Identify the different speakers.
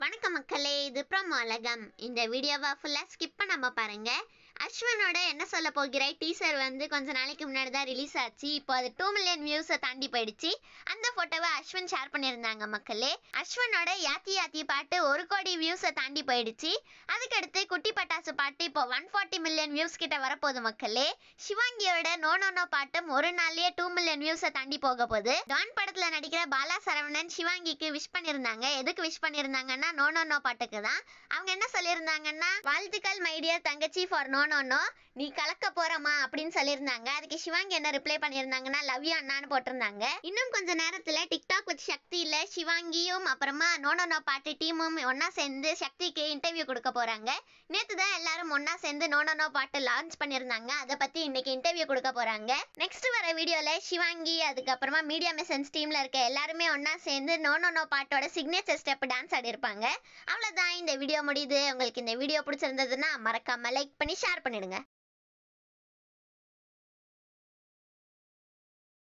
Speaker 1: வணக்கம் மக்களே, இது ப்ரோமோ உலகம். இந்த வீடியோவை ஃபுல்லா ஸ்கிப் பண்ணாம பாருங்க. அஸ்வினோட என்ன சொல்ல போகிறாய் டீசர் கொஞ்ச நாளைக்கு முன்னாடி தான் ரிலீஸ் ஆச்சு. இப்போ அது 2 மில்லியன் வியூஸை தாண்டி போயிடுச்சு. அந்த போட்டோவை அஸ்வின் ஷேர் பண்ணியிருந்தாங்க மக்களே. அஸ்வினோட யாத்தி யாத்தி பாட்டு 1 கோடி வியூஸை தாண்டி போயிடுச்சு. அதுக்கடுத்து குட்டி பட்டாசு பாட்டு இப்போ 140 மில்லியன் வியூஸ் கிட்ட வரப்போகுது மக்களே. சிவாங்கியோட நோ நோ நோ பாட்டும் ஒரு நாள்லயே 2 மில்லியன் வியூஸை தாண்டி போக போகுது. டான் படத்துல நடிக்கிற பாலா சரவணன் சிவாங்கிக்கு விஷ் பண்ணியிருந்தாங்க. எதுக்கு விஷ் பண்ணியிருந்தாங்கன்னா நோ நோ நோ பாட்டுக்கு தான். அவங்க என்ன சொல்லியிருந்தாங்கன்னா, வாழ்த்துக்கள் மை டியர் தங்கச்சி ஃபார் நோ நோ நோ, நீ கலக்க போறமா அப்படின்னு சொல்லியிருந்தாங்க. அதுக்கு சிவாங்கி என்ன ரிப்ளை பண்ணியிருந்தாங்கன்னா, லவ் யூ அண்ணான்னு போட்டிருந்தாங்க. இன்னும் கொஞ்ச நேரத்துல டிக்டாக் வச்சு சக்தியில சிவாங்கியும் அப்புறமா நோ நோ நோ பாட்டு டீமும் ஒன்னா சேர்ந்து சக்திக்கு இன்டர்வியூ கொடுக்க போறாங்க. நேத்து தான் எல்லாரும் ஒன்னா சேர்ந்து நோ நோ நோ பாட்டு லான்ச் பண்ணியிருந்தாங்க. அதை பத்தி இன்னைக்கு இன்டர்வியூ கொடுக்க போறாங்க. நெக்ஸ்ட் வர வீடியோல சிவாங்கி அதுக்கப்புறமா மீடியா மெசன்ஸ் டீம்ல இருக்க எல்லாருமே ஒன்னா சேர்ந்து நோ நோ நோ பாட்டோட சிக்னேச்சர் ஸ்டெப் டான்ஸ் ஆடி இருப்பாங்க. அவ்வளவுதான், இந்த வீடியோ முடியுது. உங்களுக்கு இந்த வீடியோ பிடிச்சிருந்ததுன்னா மறக்காம லைக் பண்ணி ஷேர் பண்ணிடுங்க.